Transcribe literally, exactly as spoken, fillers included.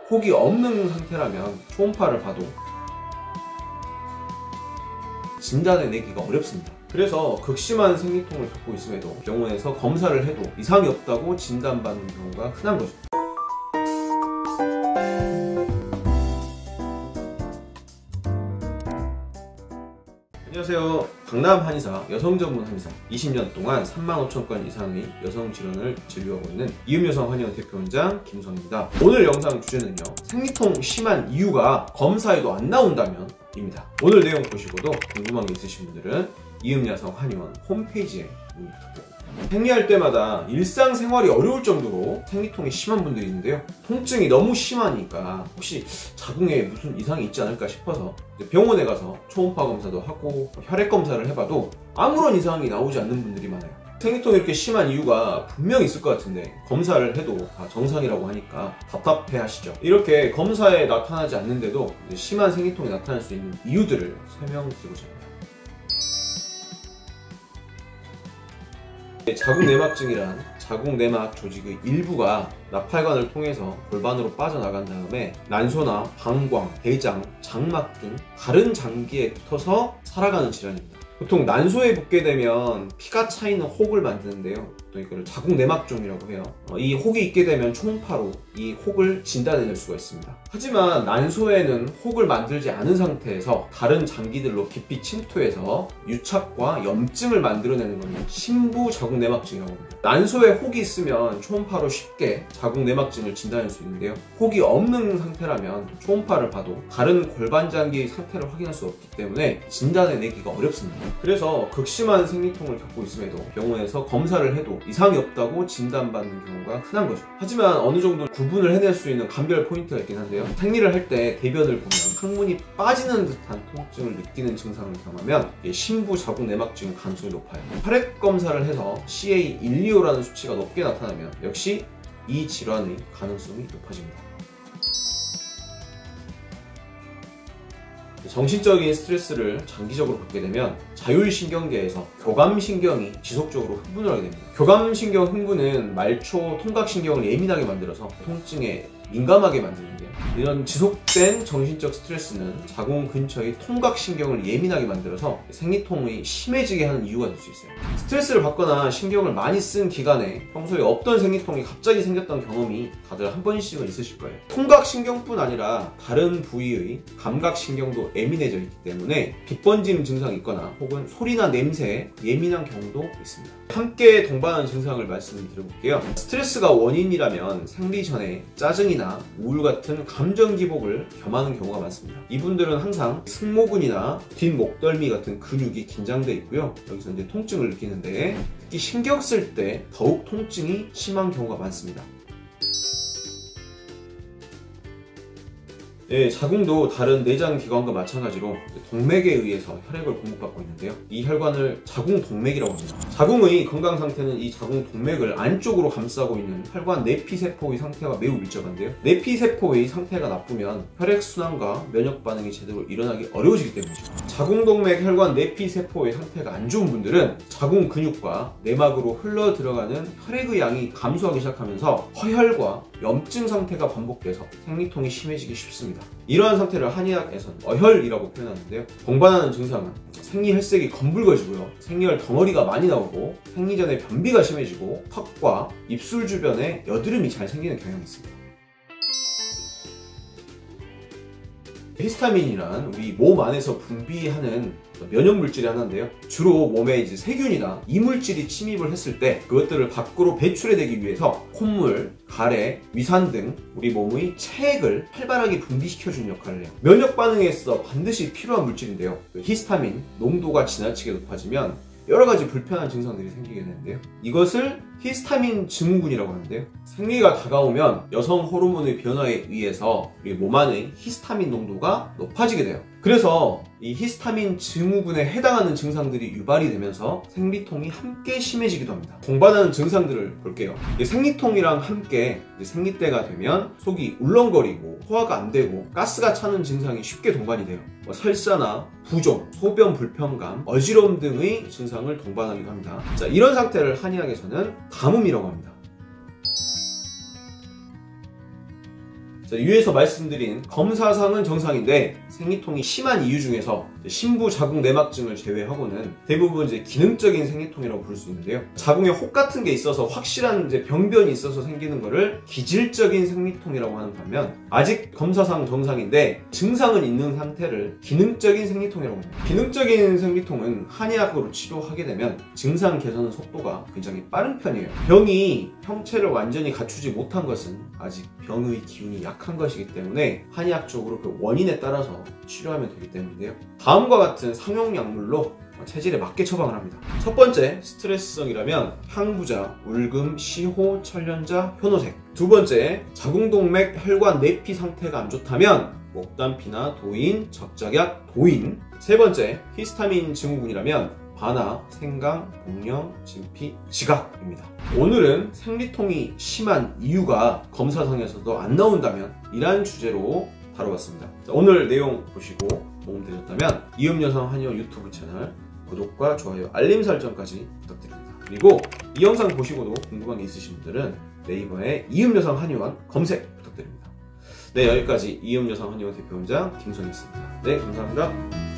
혹이 없는 상태라면 초음파를 봐도 진단해내기가 어렵습니다. 그래서 극심한 생리통을 겪고 있음에도 병원에서 검사를 해도 이상이 없다고 진단받는 경우가 흔한 거죠. 안녕하세요. 강남 한의사, 여성 전문 한의사, 이십 년 동안 삼만 오천 건 이상의 여성 질환을 진료하고 있는 이음여성 한의원 대표원장 김성입니다. 오늘 영상 주제는요, 생리통 심한 이유가 검사에도 안 나온다면 입니다. 오늘 내용 보시고도 궁금한 게 있으신 분들은 이음여성 한의원 홈페이지에 문의 부탁드립니다. 생리할 때마다 일상생활이 어려울 정도로 생리통이 심한 분들이 있는데요, 통증이 너무 심하니까 혹시 자궁에 무슨 이상이 있지 않을까 싶어서 병원에 가서 초음파 검사도 하고 혈액 검사를 해봐도 아무런 이상이 나오지 않는 분들이 많아요. 생리통이 이렇게 심한 이유가 분명히 있을 것 같은데 검사를 해도 다 정상이라고 하니까 답답해 하시죠. 이렇게 검사에 나타나지 않는데도 심한 생리통이 나타날 수 있는 이유들을 설명드리고자 합니다. 자궁내막증이란 자궁내막 조직의 일부가 나팔관을 통해서 골반으로 빠져나간 다음에 난소나 방광, 대장, 장막 등 다른 장기에 붙어서 살아가는 질환입니다. 보통 난소에 붙게 되면 피가 차이는 혹을 만드는데요, 또 이거를 자궁내막증이라고 해요. 어, 이 혹이 있게 되면 초음파로 이 혹을 진단해낼 수가 있습니다. 하지만 난소에는 혹을 만들지 않은 상태에서 다른 장기들로 깊이 침투해서 유착과 염증을 만들어내는 것은 심부 자궁내막증이라고 합니다. 난소에 혹이 있으면 초음파로 쉽게 자궁내막증을 진단할 수 있는데요, 혹이 없는 상태라면 초음파를 봐도 다른 골반 장기의 상태를 확인할 수 없기 때문에 진단해내기가 어렵습니다. 그래서 극심한 생리통을 겪고 있음에도 병원에서 검사를 해도 이상이 없다고 진단받는 경우가 흔한 거죠. 하지만 어느 정도 구분을 해낼 수 있는 감별 포인트가 있긴 한데요, 생리를 할 때 대변을 보면 항문이 빠지는 듯한 통증을 느끼는 증상을 경험하면 심부 자궁내막증 가능성이 높아요. 혈액 검사를 해서 씨에이 일이오라는 수치가 높게 나타나면 역시 이 질환의 가능성이 높아집니다. 정신적인 스트레스를 장기적으로 받게 되면 자율신경계에서 교감신경이 지속적으로 흥분을 하게 됩니다. 교감신경 흥분은 말초 통각신경을 예민하게 만들어서 통증에 민감하게 만드는데요, 이런 지속된 정신적 스트레스는 자궁 근처의 통각신경을 예민하게 만들어서 생리통이 심해지게 하는 이유가 될 수 있어요. 스트레스를 받거나 신경을 많이 쓴 기간에 평소에 없던 생리통이 갑자기 생겼던 경험이 다들 한 번씩은 있으실 거예요. 통각신경뿐 아니라 다른 부위의 감각신경도 예민해져 있기 때문에 빗 번지는 증상이 있거나 혹은 소리나 냄새에 예민한 경우도 있습니다. 함께 동반하는 증상을 말씀드려볼게요. 스트레스가 원인이라면 생리 전에 짜증이나 우울 같은 감정 기복을 겸하는 경우가 많습니다. 이분들은 항상 승모근이나 뒷목덜미 같은 근육이 긴장돼 있고요, 여기서 이제 통증을 느끼는데 특히 신경 쓸 때 더욱 통증이 심한 경우가 많습니다. 예, 자궁도 다른 내장 기관과 마찬가지로 동맥에 의해서 혈액을 공급받고 있는데요, 이 혈관을 자궁동맥이라고 합니다. 자궁의 건강 상태는 이 자궁동맥을 안쪽으로 감싸고 있는 혈관 내피세포의 상태와 매우 밀접한데요, 내피세포의 상태가 나쁘면 혈액순환과 면역 반응이 제대로 일어나기 어려워지기 때문이죠. 자궁동맥 혈관 내피세포의 상태가 안 좋은 분들은 자궁 근육과 내막으로 흘러 들어가는 혈액의 양이 감소하기 시작하면서 허혈과 염증 상태가 반복돼서 생리통이 심해지기 쉽습니다. 이러한 상태를 한의학에서는 어혈이라고 표현하는데요, 동반하는 증상은 생리혈색이 검붉어지고요, 생리혈 덩어리가 많이 나오고 생리 전에 변비가 심해지고 턱과 입술 주변에 여드름이 잘 생기는 경향이 있습니다. 히스타민이란 우리 몸 안에서 분비하는 면역 물질이 하나인데요, 주로 몸에 이제 세균이나 이물질이 침입을 했을 때 그것들을 밖으로 배출해내기 위해서 콧물, 가래, 위산 등 우리 몸의 체액을 활발하게 분비시켜주는 역할을 해요. 면역 반응에 있어 반드시 필요한 물질인데요, 히스타민 농도가 지나치게 높아지면 여러 가지 불편한 증상들이 생기게 되는데요, 이것을 히스타민 증후군이라고 하는데요, 생리가 다가오면 여성 호르몬의 변화에 의해서 우리 몸 안의 히스타민 농도가 높아지게 돼요. 그래서 이 히스타민 증후군에 해당하는 증상들이 유발이 되면서 생리통이 함께 심해지기도 합니다. 동반하는 증상들을 볼게요. 생리통이랑 함께 생리 때가 되면 속이 울렁거리고 소화가 안 되고 가스가 차는 증상이 쉽게 동반이 돼요. 뭐 설사나 부종, 소변 불편감, 어지러움 등의 증상을 동반하기도 합니다. 자, 이런 상태를 한의학에서는 가뭄이라고 합니다. 자, 위에서 말씀드린 검사상은 정상인데 생리통이 심한 이유 중에서 심부 자궁 내막증을 제외하고는 대부분 이제 기능적인 생리통이라고 부를 수 있는데요. 자궁에 혹 같은 게 있어서 확실한 이제 병변이 있어서 생기는 거를 기질적인 생리통이라고 하는 반면, 아직 검사상 정상인데 증상은 있는 상태를 기능적인 생리통이라고 합니다. 기능적인 생리통은 한의학으로 치료하게 되면 증상 개선 속도가 굉장히 빠른 편이에요. 병이 형체를 완전히 갖추지 못한 것은 아직 병의 기운이 약한 것이기 때문에 한의학적으로 그 원인에 따라서 치료하면 되기 때문인데요. 다음과 같은 상용 약물로 체질에 맞게 처방을 합니다. 첫 번째, 스트레스성이라면 항부자, 울금, 시호, 천련자, 효노색. 두 번째, 자궁동맥, 혈관, 내피 상태가 안 좋다면 목단피나 도인, 적작약, 도인. 세 번째, 히스타민 증후군이라면 반하, 생강, 복령, 진피, 지각입니다. 오늘은 생리통이 심한 이유가 검사상에서도 안 나온다면 이란 주제로 다뤄봤습니다. 자, 오늘 내용 보시고 도움되셨다면 이음여성 한의원 유튜브 채널 구독과 좋아요, 알림 설정까지 부탁드립니다. 그리고 이 영상 보시고도 궁금한 게 있으신 분들은 네이버에 이음여성 한의원 검색 부탁드립니다. 네, 여기까지 이음여성 한의원 대표원장 김선희였습니다. 네, 감사합니다.